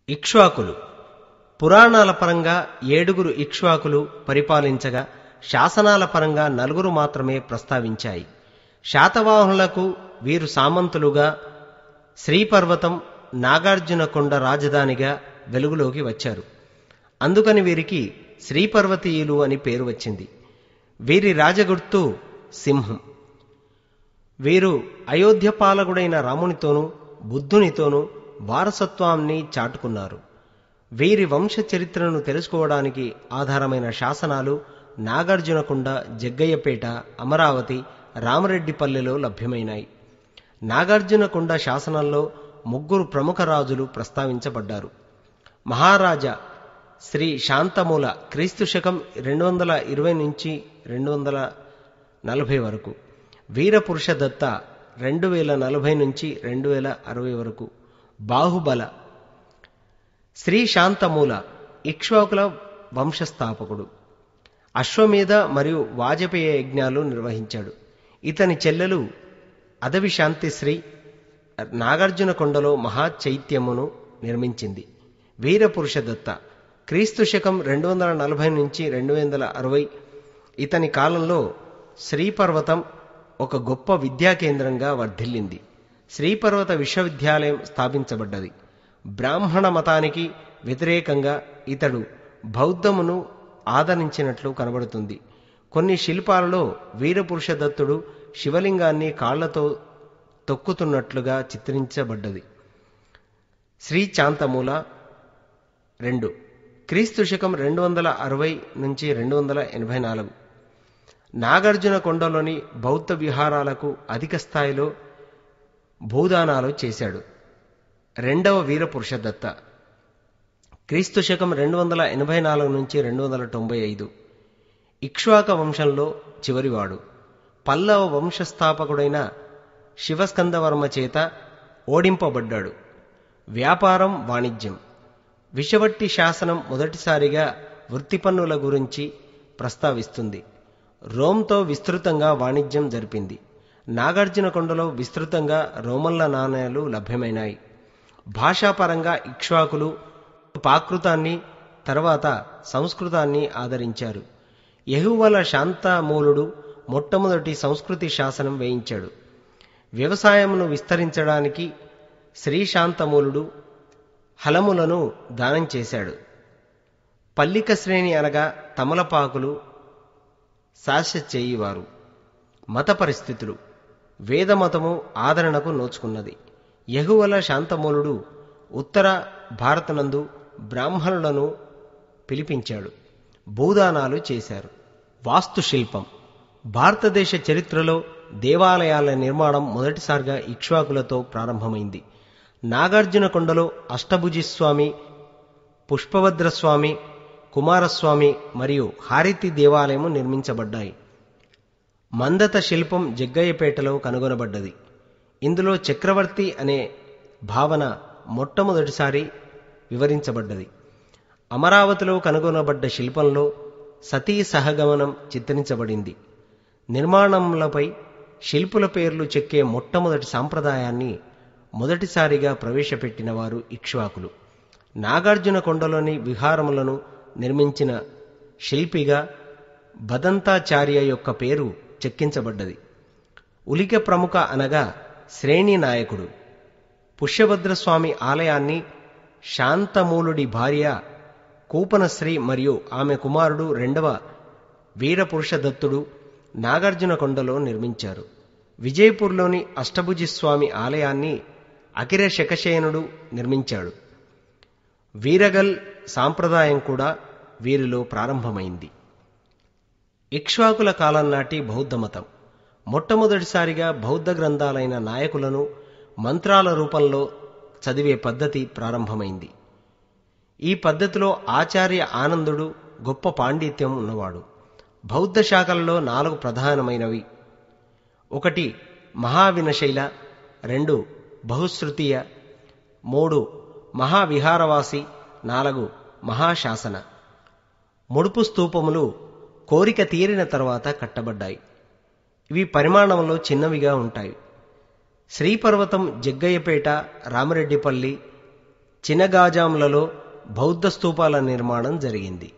ఇక్ష్వాకులు పురాణాల పరంగా 7 ఇక్ష్వాకులు పరిపాలించగా శాసనాల పరంగా 4 మాత్రమే ప్రస్తావించాయి. శాతవాహనులకు వీరు సామంతులుగా శ్రీపర్వతం, నాగార్జునకొండ రాజధానిగా వెలుగులోకి వచ్చారు. అందుకని వీరికి శ్రీపర్వతీయులు అని పేరు వచ్చింది. వీరి రాజగుర్తు సింహం. వీరు అయోధ్య పాలకుడైన రామునితోనూ బుద్ధునితోనూ వారసత్వాన్ని చాటుకున్నారు. వీరి వంశ చరిత్రను తెలుసుకోవడానికి ఆధారమైన శాసనాలు నాగార్జునకొండ, జగ్గయ్యపేట, అమరావతి, రామరెడ్డిపల్లెలో లభ్యమైనాయి. నాగార్జునకొండ శాసనంలో 3 ప్రముఖ రాజులు ప్రస్తావించబడ్డారు. మహారాజా శ్రీ శాంతమూల క్రీస్తుశకం 220 నుంచి 240 వరకు, వీరపురుష దత్త 2040 నుంచి 2060 వరకు, బాహుబల. శ్రీ శాంతమూల ఇక్ష్వాకుల వంశస్థాపకుడు. అశ్వమేధ మరియు వాజపేయ యజ్ఞాలు నిర్వహించాడు. ఇతని చెల్లెలు అదవిశాంతిశ్రీ నాగార్జునకొండలో మహాచైత్యమును నిర్మించింది. వీరపురుష దత్త క్రీస్తుశకం 240 నుంచి 260. ఇతని కాలంలో శ్రీపర్వతం ఒక గొప్ప విద్యా కేంద్రంగా వర్ధిల్లింది. శ్రీపర్వత విశ్వవిద్యాలయం స్థాపించబడ్డది. బ్రాహ్మణ మతానికి వ్యతిరేకంగా ఇతడు బౌద్ధమును ఆదరించినట్లు కనబడుతుంది. కొన్ని శిల్పాలలో వీరపురుష దత్తుడు శివలింగాన్ని కాళ్లతో తొక్కుతున్నట్లుగా చిత్రించబడ్డది. శ్రీ శాంతమూల 2 క్రీస్తుశకం 260 నుంచి 284. నాగార్జునకొండలోని బౌద్ధ విహారాలకు అధిక స్థాయిలో భూదానాలు చేశాడు. 2వ వీరపురుష దత్త క్రీస్తుశకం 284 నుంచి 295. ఇక్ష్వాక వంశంలో చివరివాడు. పల్లవ వంశస్థాపకుడైన శివస్కందవర్మ చేత ఓడింపబడ్డాడు. వ్యాపారం, వాణిజ్యం. విషవట్టి శాసనం మొదటిసారిగా వృత్తి పన్నుల గురించి ప్రస్తావిస్తుంది. రోమ్తో విస్తృతంగా వాణిజ్యం జరిపింది. నాగార్జునకొండలో విస్తృతంగా రోమన్ల నాణేలు లభ్యమైనాయి. భాషాపరంగా ఇక్ష్వాకులు ప్రాకృతాన్ని, తర్వాత సంస్కృతాన్ని ఆదరించారు. యెహువల శాంతమూలుడు మొట్టమొదటి సంస్కృతి శాసనం వేయించాడు. వ్యవసాయమును విస్తరించడానికి శ్రీ శాంతమూలుడు హలములను దానం చేశాడు. పల్లిక శ్రేణి అనగా తమలపాకులు శాస చేయువారు. మత పరిస్థితులు. వేదమతము ఆదరణకు నోచుకున్నది. యెహువల శాంతమూలుడు ఉత్తర భారతనందు బ్రాహ్మణులను పిలిపించాడు. భూదానాలు చేశారు. వాస్తుశిల్పం. భారతదేశ చరిత్రలో దేవాలయాల నిర్మాణం మొదటిసారిగా ఇక్ష్వాకులతో ప్రారంభమైంది. నాగార్జునకొండలో అష్టభుజిస్వామి, పుష్పభద్రస్వామి, కుమారస్వామి మరియు హారతి దేవాలయము నిర్మించబడ్డాయి. మందత శిల్పం జగ్గయ్యపేటలో కనుగొనబడ్డది. ఇందులో చక్రవర్తి అనే భావన మొట్టమొదటిసారి వివరించబడ్డది. అమరావతిలో కనుగొనబడ్డ శిల్పంలో సతీ సహగమనం చిత్రించబడింది. నిర్మాణములపై శిల్పుల పేర్లు చెక్కే మొట్టమొదటి సాంప్రదాయాన్ని మొదటిసారిగా ప్రవేశపెట్టిన వారు ఇక్ష్వాకులు. నాగార్జునకొండలోని విహారములను నిర్మించిన శిల్పిగా బదంతాచార్య యొక్క పేరు చెక్కించబడ్డది. ఉలిక ప్రముఖ అనగా శ్రేణి నాయకుడు. పుష్యభద్రస్వామి ఆలయాన్ని శాంతమూలుడి భార్య కూపనశ్రీ మరియు ఆమె కుమారుడు 2వ వీరపురుష దత్తుడు నాగార్జునకొండలో నిర్మించారు. విజయపూర్లోని అష్టభుజిస్వామి ఆలయాన్ని అకిర శకసేనుడు నిర్మించాడు. వీరగల్ సాంప్రదాయం కూడా వీరిలో ప్రారంభమైంది. ఇక్ష్వాకుల కాలం నాటి బౌద్ధమతం. మొట్టమొదటిసారిగా బౌద్ధ గ్రంథాలైన నాయకులను మంత్రాల రూపంలో చదివే పద్ధతి ప్రారంభమైంది. ఈ పద్ధతిలో ఆచార్య ఆనందుడు గొప్ప పాండిత్యం ఉన్నవాడు. బౌద్ధ శాఖలలో 4 ప్రధానమైనవి. 1 మహావినశైల, 2 బహుశ్రుతీయ, 3 మహావిహారవాసి, 4 మహాశాసన. ముడుపు స్తూపములు కోరిక తీరిన తర్వాత కట్టబడ్డాయి. ఇవి పరిమాణంలో చిన్నవిగా ఉంటాయి. శ్రీపర్వతం జగ్గయ్యపేట, రామరెడ్డిపల్లి, చినగాజాంలలో బౌద్ధ స్తూపాల నిర్మాణం జరిగింది.